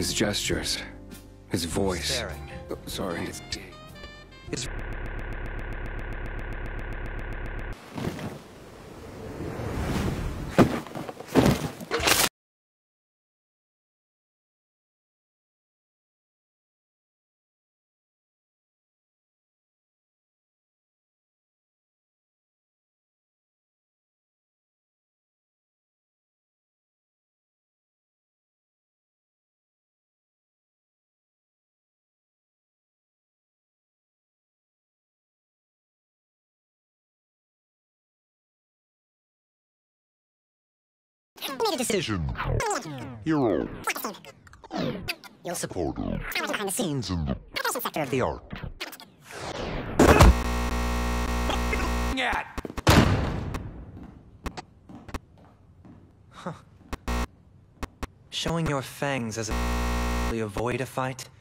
His gestures, his voice. Staring. Oh, sorry. His... Made a decision. Hero. You'll support behind the scenes in the production sector of the art. Huh. Showing your fangs as a avoid a fight?